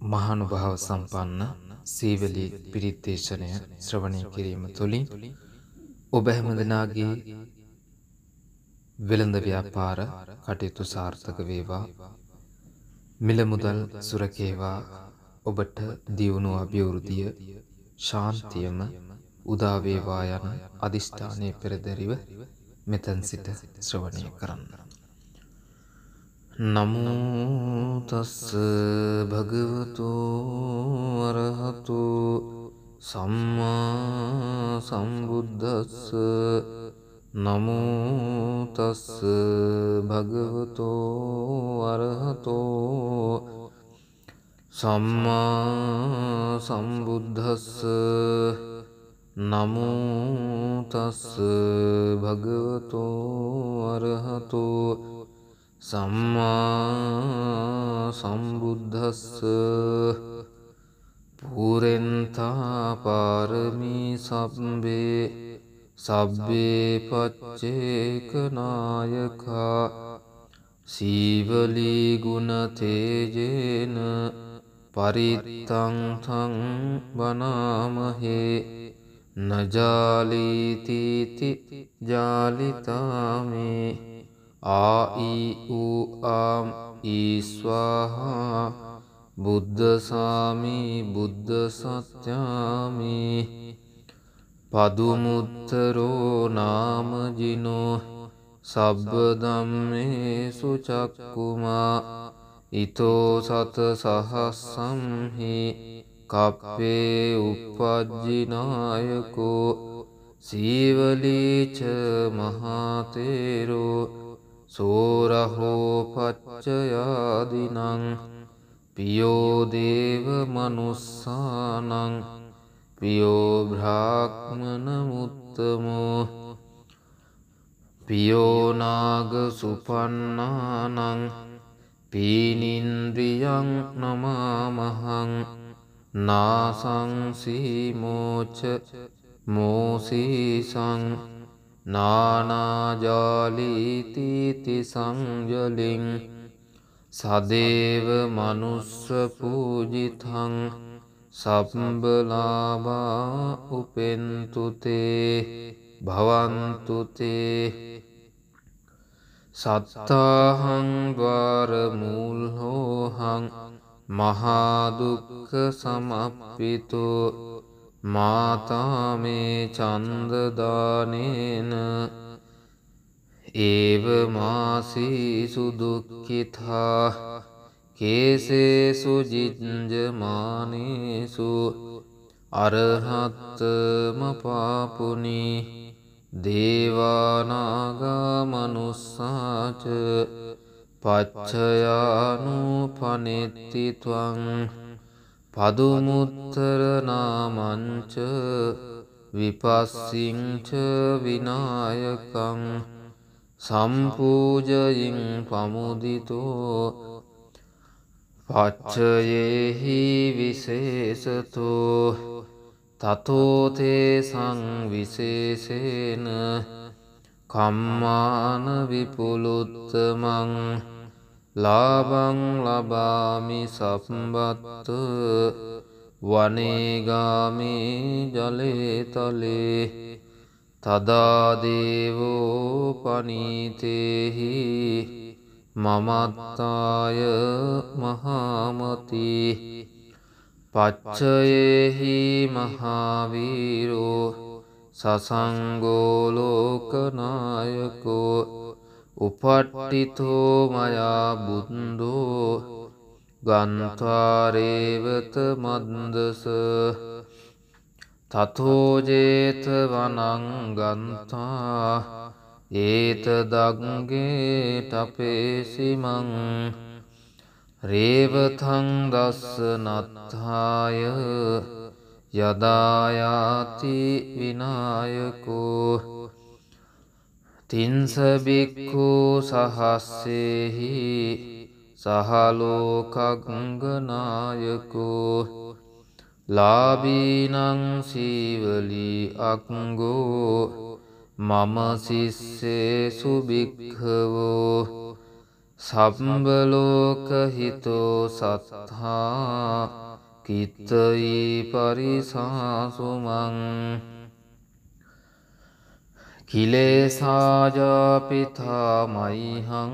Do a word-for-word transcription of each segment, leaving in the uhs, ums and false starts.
මහානුභාව සම්පන්න සීවලී පිරිත් දේශනය ශ්‍රවණය කිරීම තුළින් ඔබ හැමදෙනාගේ වෙළඳ ව්‍යාපාර කටයුතු සාර්ථක වේවා, මිල මුදල් සුරකේවා, ඔබට දියුණුව අභිවෘද්ධිය ශාන්තියම උදා වේවා යන අදිෂ්ඨානයේ පෙරදැරිව මෙතෙන් සිට ශ්‍රවණය කරන්න. නමෝ තස්ස භගවතු අරහතු සම්මා සම්බුද්දස්ස. නමෝ තස්ස භගවතු අරහතු සම්මා සම්බුද්දස්ස. නමෝ තස්ස භගවතු අරහතු සම්මා සම්බුද්දස්ස. පුරෙන්තා පාරමී සබ්බේ සබ්බේ පච්චේක නායකා සීවලී ගුණ තේජේන පරිත්තං තං වනාමහේ නජාලීතිති ජාලිතාමේ ආයි ඌ ආම් ඊස්වාහා බුද්ධසාමි බුද්ධ සත්‍යාමි පදුමුත්තරෝ නාමජිනෝ සබ්බ ධම්මේසු චක්කුමා ඉතෝ සත සහස්සම්හි කප්පේ උප්පජ්ජිනායකෝ සීවලීච මහතේරෝ සෝරහෝ පච්චයාදිනං පියෝ දේව මනුස්සානං පියෝ බ්‍රාහ්මන මුත්තමෝ පියෝ නාග සුපන්නානං පීනින්ද්‍රියං නමාමහං නාසංසීමෝච මෝසීසං නානාජාලීතිති සංජලින් සදේව මනුස්ස පූජිතං සම්බලාභා උපෙන්තුතේ භවන්තුතේ සත්තාහං ද්වාරමූල්හෝහං මහාදුක්ඛ සමප්පිතෝ මාතාමේ චන්දදානේන ඒව මාසීසු දුක්ඛිතා කේසේසු ජිඤ්ජමානේසු අරහත්තම පාපුනි දේවානාගා මනුස්සාච පච්චයානුපනෙත්ති ත්වං පදුමුත්තර නාමංච විපස්සිංච විනායකං සම්පූජයින් පමුදිතෝ පච්චයේහි විශේෂතෝ තතෝතේ සංවිශේෂේන කම්මාන විපුලුත්තමං ලාභං ලබාමි සම්බත්ත වනේගාමි ජලේතලේ තදා දේවෝ පනීතේහි මමත්තාය මහාමති පච්චයේහි මහාවීරෝ සසංගෝ ලෝකනායකෝ උපට්ඨිතෝ මයා බුන්දෝ ගන්්වාරේවත මන්දස තතෝජේත වනං ගන්තා ඒත දග්ගේ ටපේසිමං රේවතං දස්ස නත්ථාය යදායාති විනායකෝ තින්ස බික්ඛු සහස්සේහි සහලෝකග්ගනායකෝ ලාභීනං සීවලී අක්ගෝ මම සිස්සේසු බික්ඛවෝ සම්බලෝකහිතෝ සත්හා කිත්තයි පරිසාසුමං කිලේසාජාපිතා මයිහං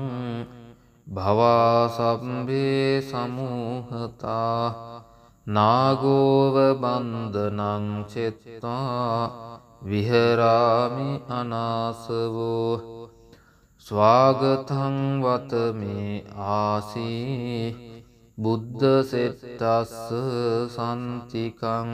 භවාසම්බේ සමූහතා නාගෝව බන්ධනං චෙත්වා විහරාමි අනාසවෝ ස්වාගතං වතමේ ආසී බුද්ධ සෙට්ටස්ස සන්තිකං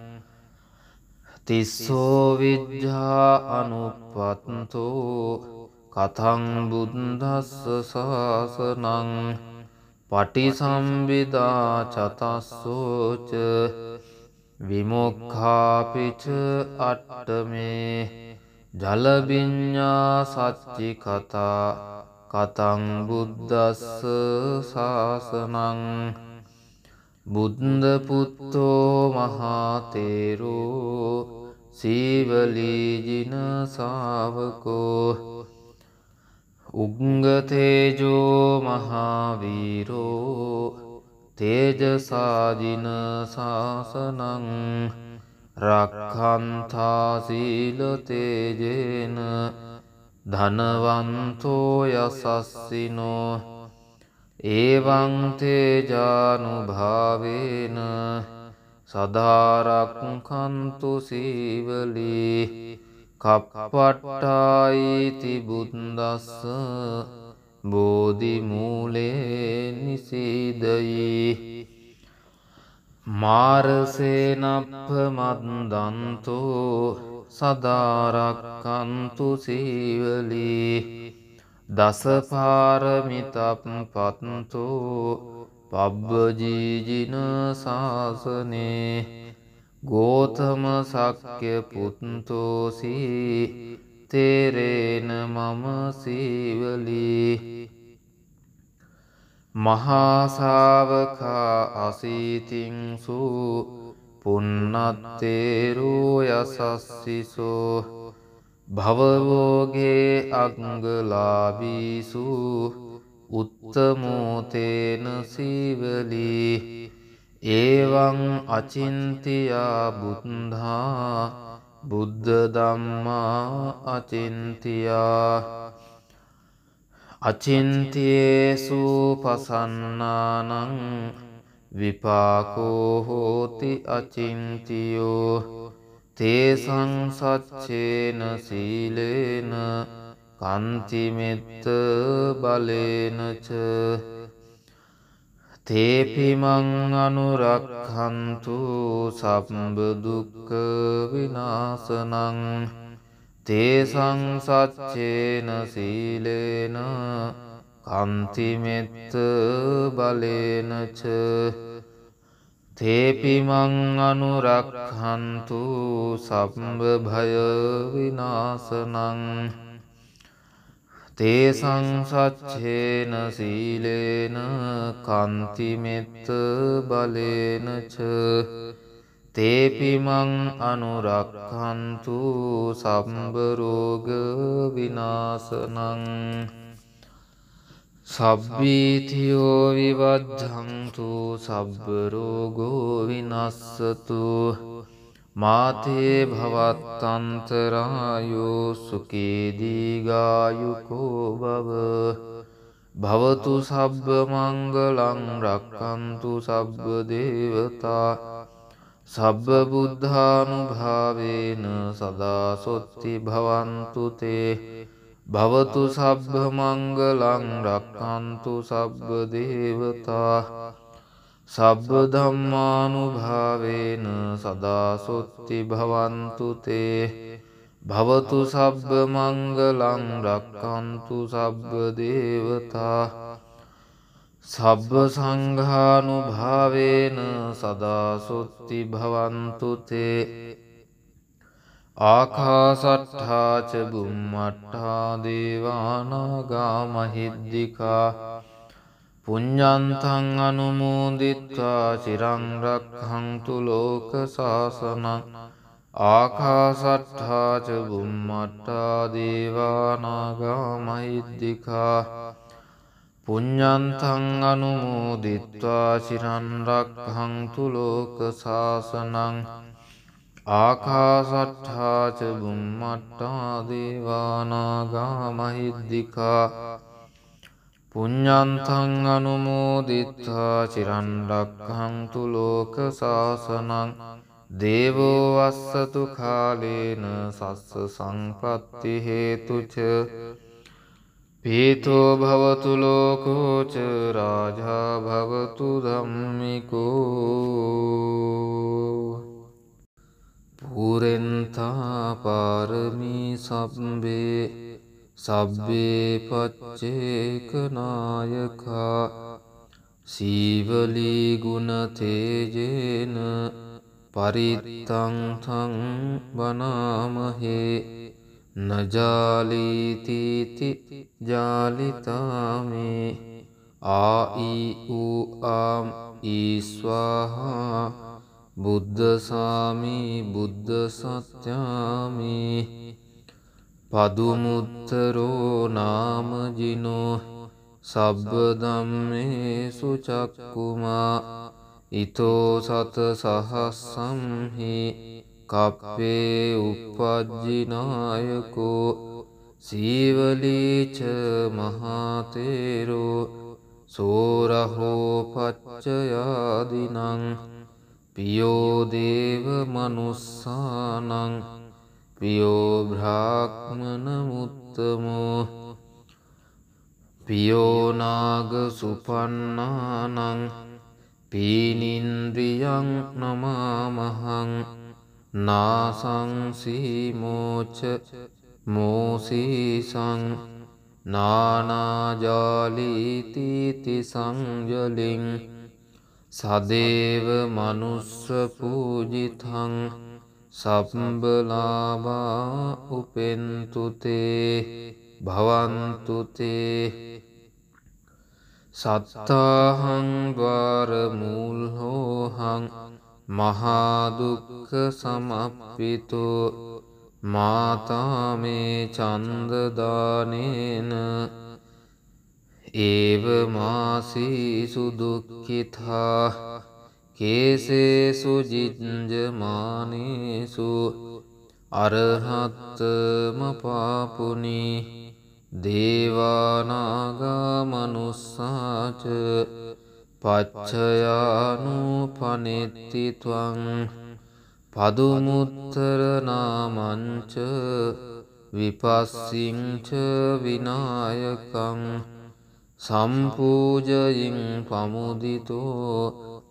තිස්සෝ විජ්ජා අනුපත්තෝ කතං බුද්දස්ස සාසනං පටිසම්භිදා චතස්සෝච විමුක්ඛාපිච අට්ඨමේ ජලබිඤ්ඤා සච්චි කතා කතං බුද්දස්ස සාසනං බුද්ධ පුත්තෝ මහතේරෝ සීවලීජින ශාවකෝ උග්ගතේජෝ මහාවීරෝ තේජසාජින ශාසනං රක්ඛන්තා සීල තේජේන ධනවන්තෝ යසස්සිනෝ එවං තේජානුභාවේන සදාරක්ඛන්තු සීවලී කප්පට්ඨායිති බුද්දස්ස බෝධි මූලේ නිසීදයි මාරසේනප්ප මද්දන්තෝ සදාරක්ඛන්තු සීවලී දසපාරමිතප්පත්තෝ පබ්බජීජින ශාසනේ ගෝතම සක්්‍ය පුත්තෝසී තේරේන මම සීවලී මහාසාවකා අසීතින්සු පුන්නත්තේරෝ යසස්සිසෝ භවවෝගේ අංගලාබීසු උත්තමෝතේන සීවලී එවං අචින්තියා බුද්ධා බුද්ධ ධම්මා අචින්තියා අචින්තියේසු පසන්නානං විපාකෝ හෝති අචින්තියෝ තේසං සච්චේන සීලේන කන්තිමෙත්ත බලේනච තේපිමං අනුරක්ඛන්තු සම්බ දුක්ඛ විනාශනං තේසං සච්චේන සීලේන කන්තිමෙත්ත බලේනච තේපිමං අනුරක්ඛන්තු සම්බ භය විනාශනං තේසං සච්චේන සීලේන කන්තිමෙත්ත බලේනච තේපිමං අනුරක්ඛන්තු සම්බ රෝග විනාශනං සබ්බීතියෝ විවද්ධන්තු සබ්බ රෝගෝ විනස්සතු මාතේ භවත්තන්තරායෝ සුඛී දීඝායුකෝ භව භවතු සබ්බ මංගලං රක්ඛන්තු සබ්බ දේවතා සබ්බ බුද්ධානුභාවේන සදා සොත්ති භවන්තු තේ භවතු සබ්බ මංගලං රක්ඛන්තු සබ්බ දේවතා සබ්බ ධම්මානුභාවේන සදා සොත්ති භවන්තු තේ භවතු සබ්බ මංගලං රක්ඛන්තු සබ්බ දේවතා සබ්බ සංඝානුභාවේන සදා සොත්ති භවන්තු තේ ආකාසට්ඨා ච බුම්මට්ඨා දේවානාගා මහිද්దికා පුඤ්ඤන්තං අනුමෝදිත්වා චිරං රක්ඛන්තු ලෝක සාසනං ආකාසට්ඨා ච බුම්මට්ඨා දේවානාගා මහිද්దికා පුඤ්ඤන්තං අනුමෝදිත්වා චිරන් රක්ඛන්තු ලෝක සාසනං ආකාශට්ඨා ච බුම්මට්ඨා දේවානාගා මහිද්దికා පුඤ්ඤන්තං අනුමෝදිත්වා චිරන් රක්ඛන්තු ලෝක සාසනං දේවෝ වස්සතු කාලේන සස්ස සංපත්ති හේතුච පීතෝ භවතු ලෝකෝ ච රාජා භවතු ධම්මිකෝ පුරෙන්තා පාරමී සබ්බේ සබ්බේ පච්චේක නායකා සීවලී ගුණ තේජේන පරිත්තං තං වනාමහේ නජාලීතිති ජාලිතාමේ ආයි ඌ ආම් ඊස්වාහා බුද්ධ සාමී බුද්ධ සත්‍යාමි පදුමුත්තරෝ නාමජිනෝ සබ්බ ධම්මේසු චක්කුමා ඊතෝ සත සහස්සම්හි කප්පේ උප්පජ්ජිනායකෝ සීවලීච මහතේරෝ සෝරහෝ පච්චයාදිනං පියෝ දේව මනුස්සානං පියෝ බ්‍රාහ්මන මුත්තමෝ පියෝ නාග සුපන්නානං පීනින්ද්‍රියං නමාමහං නාසංසීමෝච මෝසීසං නානාජාලීතිති සංජලින් සදේව මනුස්ස පූජිතං සම්බලාභා උපෙන්තුතේ භවන්තුතේ සත්තාහං ද්වාරමූල්හෝහං මහාදුක්ඛ සමප්පිතෝ මාතාමේ චන්දදානේන ඒව මාසීසු දුක්ඛිතා කේසේසු ජිජ්ජමානේසු අරහත්තම පාපුනි දේවානාගා මනුස්සාච පච්චයානුපනෙත්ති ත්වං පදුමුත්තර නාමංච විපස්සිංච විනායකං සම්පූජයින් පමුදිතෝ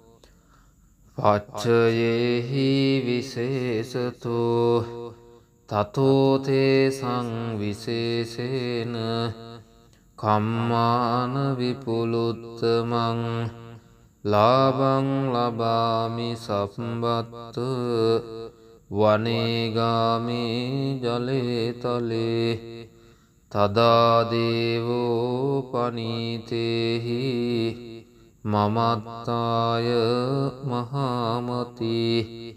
පච්චයේහි විශේෂතෝ තතෝ තේසං විශේෂේන කම්මාන විපුලුත්තමං ලාභං ලබාමි සම්බත්ත වනේගාමී ජලේතලේ තදා දේවෝ පනීතේහි මමත්තාය මහාමති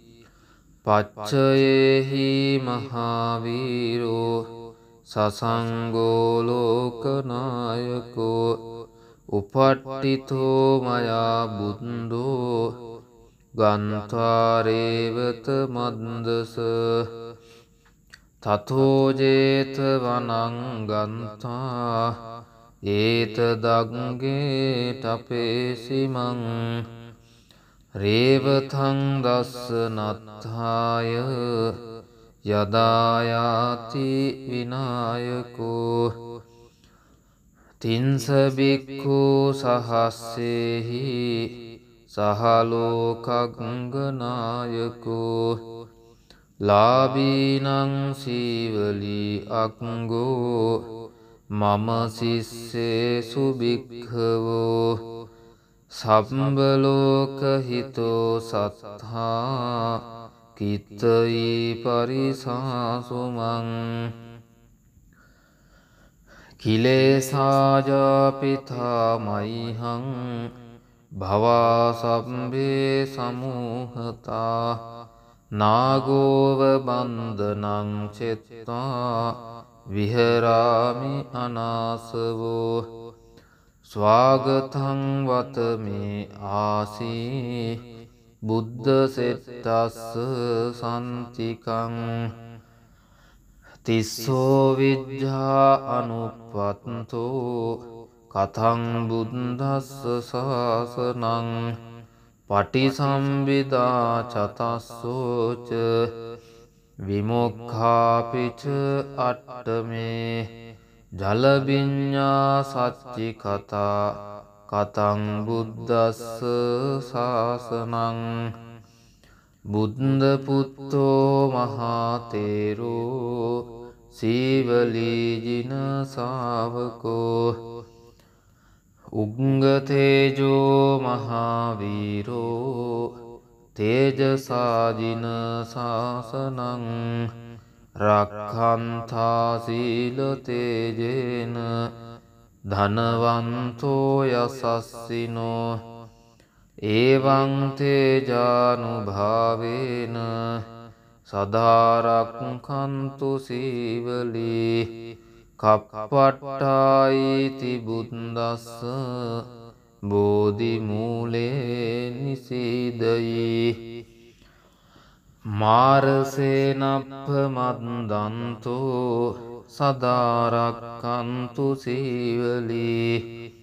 පච්චයේහි මහාවීරෝ සසංගෝ ලෝකනායකෝ උපට්ඨිතෝ මයා බුද්ධෝ ගන්්වාරේවත මද්දස තතෝ ජේතවනං ගන්්වා ඒත දග්ගේ ටපේසිමං රේවතං දස්සනත්ථාය යදායාති විනායකෝ තින්ස බික්ඛු සහස්සේහි සහලෝකග්ගනායකෝ ලාභීනං සීවලී අක්ඛෝ මම සිස්සේසු බික්ඛවෝ සම්බලෝකහිතෝ සත්තා කිත්තයි පරිසාසුමං කිලේසාජාපිතා මයිහං භවා සම්බේ සමූහතා නාගෝව බන්ධනං චෙත්වා විහරාමි අනාසවෝ ස්වාගතං වත මේ ආසී බුද්ධ සෙට්ටස්ස සන්තිකං තිස්සෝ විජ්ජා අනුප්පත්තෝ කතං බුද්දස්ස සාසනං පටිසම්භිදා චතස්සෝච විමුක්ඛාපිච අට්ඨමේ ජලබිඤ්ඤා සච්චි කතා කතං බුද්දස්ස සාසනං බුද්ධ පුත්තෝ මහතේරෝ සීවලීජින ශාවකෝ උග්ගතේජෝ මහාවීරෝ තේජසාජින ශාසනං රක්ඛන්තා සීල තේජේන ධනවන්තෝ යසස්සිනෝ එවං තේජානුභාවේන සදාරක්ඛන්තු සීවලී කප්පට්ඨායිති බුද්දස්ස බෝධි මූලේ නිසීදයි මාරසේනප්ප මද්දන්තෝ සදාරක්ඛන්තු සීවලී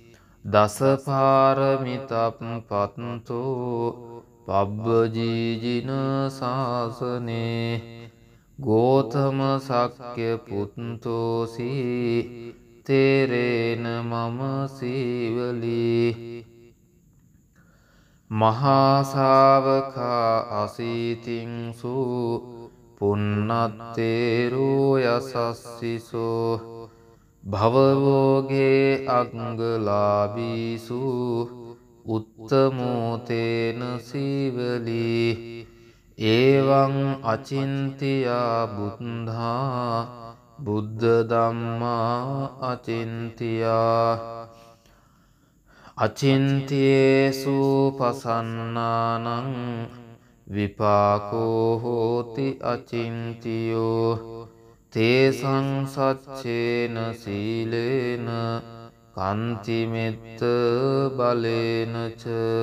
දසපාරමිතප්පත්තෝ පබ්බජීජින ශාසනේ ගෝතම සක්්‍ය පුත්තෝසී තේරේන මම සීවලී මහාසාවකා අසීතින්සු පුන්නත්තේරෝ යසස්සිසෝ භවවෝගේ අංගලාබීසු උත්තමෝතේන සීවලී එවං අචින්තියා බුද්ධා බුද්ධ ධම්මා අචින්තියා අචින්තියේසු පසන්නානං විපාකෝ හෝති අචින්තියෝ තේසං සච්චේන සීලේන කන්තිමෙත්ත බලේනච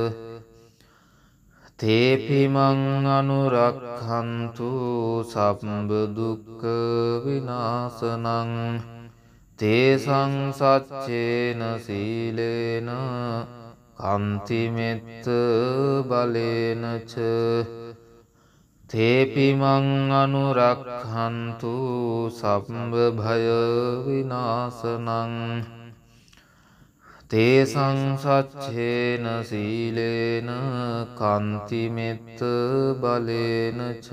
තේපිමං අනුරක්ඛන්තු සම්බ දුක්ඛ විනාශනං තේසං සච්චේන සීලේන කන්තිමෙත්ත බලේනච තේපිමං අනුරක්ඛන්තු සම්බ භය විනාශනං තේසං සච්චේන සීලේන කන්තිමෙත්ත බලේනච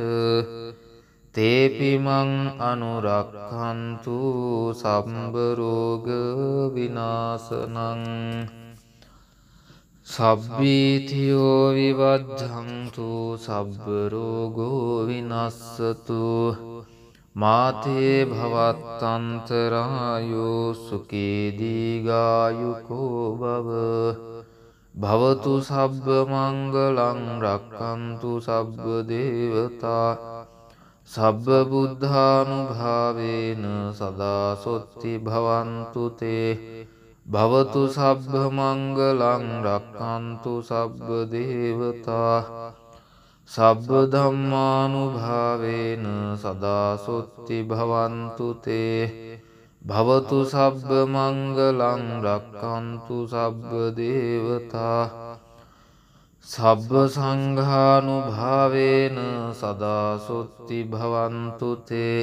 තේපිමං අනුරක්ඛන්තු සම්බ රෝග විනාශනං සබ්බීතියෝ විවද්ධන්තු සබ්බ රෝගෝ විනස්සතු මාතේ භවත්තන්තරායෝ සුඛී දීඝායුකෝ භව භවතු සබ්බ මංගලං රක්ඛන්තු සබ්බ දේවතා සබ්බ බුද්ධානුභාවේන සදා සොත්ති භවන්තු තේ භවතු සබ්බ මංගලං රක්ඛන්තු සබ්බ දේවතා සබ්බ ධම්මානුභාවේන සදා සොත්ති භවන්තු තේ භවතු සබ්බ මංගලං රක්ඛන්තු සබ්බ දේවතා සබ්බ සංඝානුභාවේන සදා සොත්ති භවන්තු තේ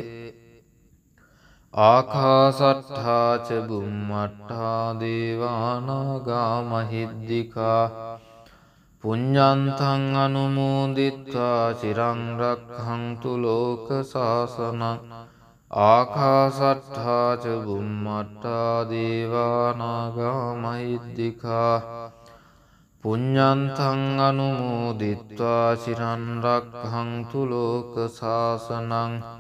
ආකාසට්ඨා ච බුම්මට්ඨා දේවානාගා මහිද්దికා පුඤ්ඤන්තං අනුමෝදිත්වා චිරං රක්ඛන්තු ලෝක සාසනං ආකාසට්ඨා ච බුම්මට්ඨා දේවානාගා මහිද්దికා පුඤ්ඤන්තං අනුමෝදිත්වා චිරං රක්ඛන්තු ලෝක සාසනං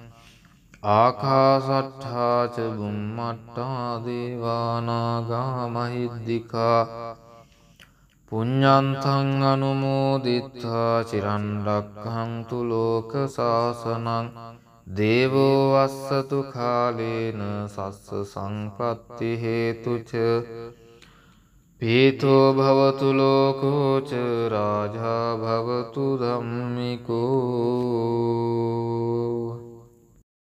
ආකාසට්ඨා ච බුම්මට්ඨා දේවානාගා මහිද්దికා පුඤ්ඤන්තං අනුමෝදිත්වා චිරං රක්ඛන්තු ලෝක සාසනං දේවෝ වස්සතු කාලේන සස්ස සංපත්ති හේතුච पीतो भवतु लोको च राजा भवतु धम्मिको